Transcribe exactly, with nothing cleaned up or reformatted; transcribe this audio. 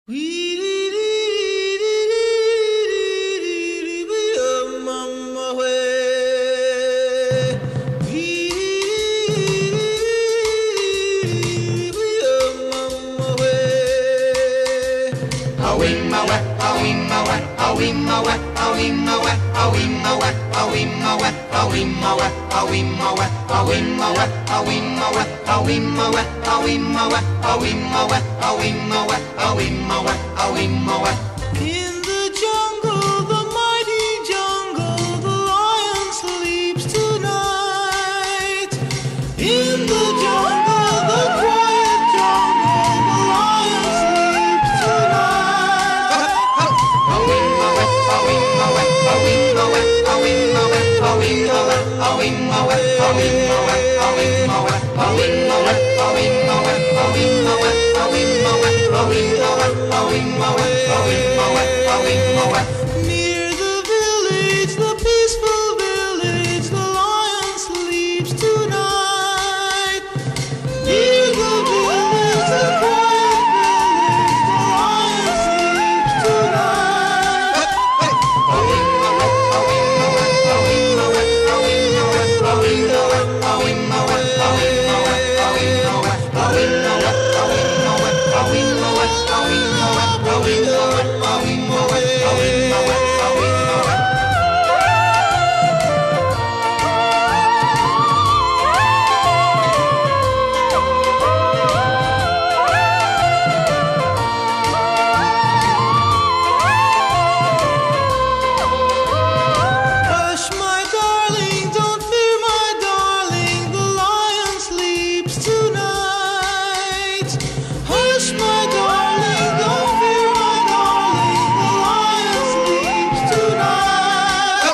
In the jungle, the mighty jungle, the lion sleeps tonight. In the jungle, the quiet jungle, the lion sleeps tonight. Near the village, the peaceful village, the lion sleeps tonight. Near the village, the quiet village, the lion sleeps tonight. Hush, my darling, don't fear, my darling, the lion sleeps tonight. Hush, my darling, don't fear, my darling, the lion sleeps tonight.